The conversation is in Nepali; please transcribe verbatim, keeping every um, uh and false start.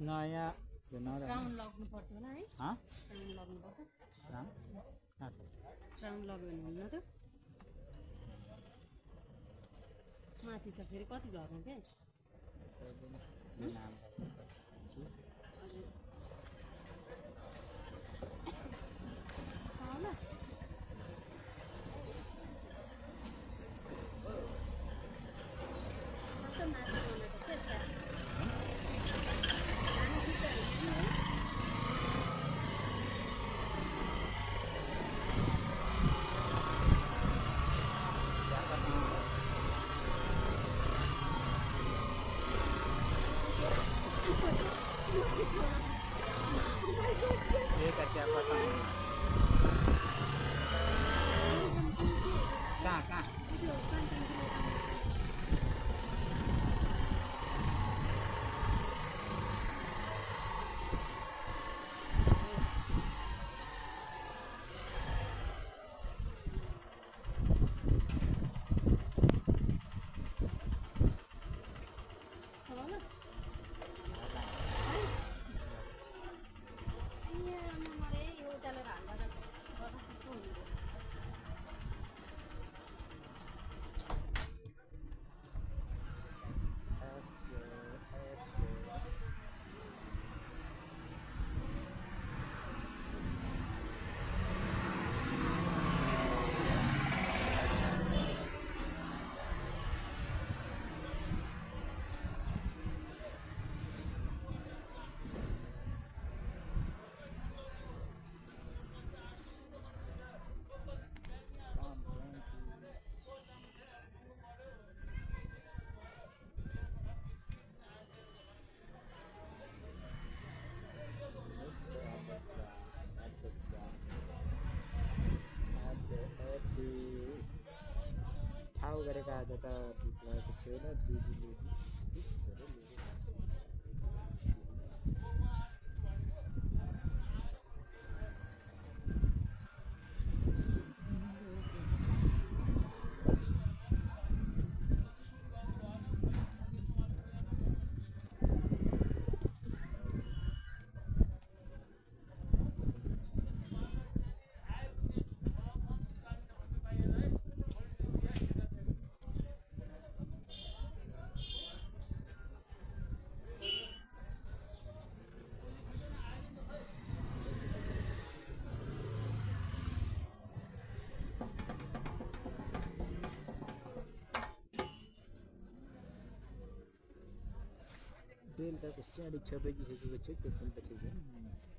नयाँ त्यो नयाँ राउन्ड लाग्नु पर्छ होला है हाँ राउन्ड लाग्नु पर्छ राम कहाँ छ राउन्ड लाग्यो भने हुन्न त माथि छ फेरि कति झर्नु के नाम होला ये करके आपका काम कहाँ कहाँ ठाउँ गरेका आज त भएको छैन दिदीले बेलुकाको साढे छ बजिसकेको छ त्यो पनि